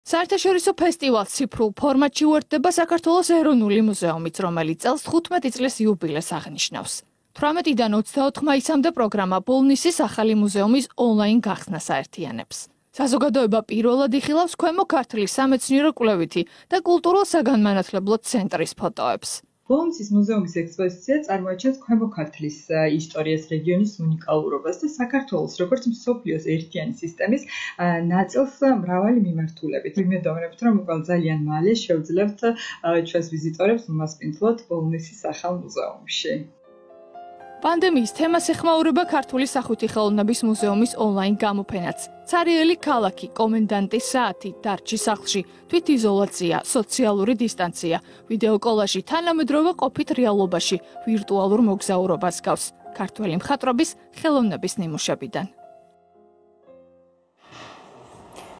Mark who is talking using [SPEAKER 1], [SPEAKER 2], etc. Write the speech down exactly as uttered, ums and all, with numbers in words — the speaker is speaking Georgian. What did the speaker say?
[SPEAKER 1] საერთაშორისო ფესტივალს ციფრულ ფორმატში უერთდება საქართველოს ეროვნული მუზეუმიც, რომელიც წელს თხუთმეტი წლის იუბილეს აღნიშნავს. თვრამეტიდან ოცდაოთხ მაისამდე პროგრამა ბოლნისის ახალი მუზეუმის ონლაინ გახსნას აერთიანებს. საზოგადოება პირველად იხილავს ქვემო ქართლის სამეცნიერო კვლევითი და კულტურულ-საგანმანათლებლო ცენტრის ფოტოებს.
[SPEAKER 2] ბოლნისის მუზეუმის ექსპოზიცია წარმოაჩენს ქვემო ქართლის ისტორიას, რეგიონის უნიკალურობას და საქართველოს როგორც მსოფლიოს ერთიანი სისტემის ნაწილს მრავალი მიმართულებით. ვიმედოვნებთ, რომ უკან ძალიან მალე შევძლებთ ჩვენს ვიზიტორებს უმასპინძლოთ ბოლნისის ახალ მუზეუმში.
[SPEAKER 1] პანდემიის თემას ეხმაურება ქართული სახვითი ხელოვნების მუზეუმის ონლაინ გამოფენაც. ცარიელი ქალაქი, კომენდანტის საათი, დარჩი სახლში, თვითიზოლაცია, სოციალური დისტანცია, ვიდეო კოლაჟი თანამედროვე ყოფით რეალობაში, ვირტუალურ მოგზაურობას გავს. ქართველი მხატვრობის ხელოვნების ნიმუშებიდან.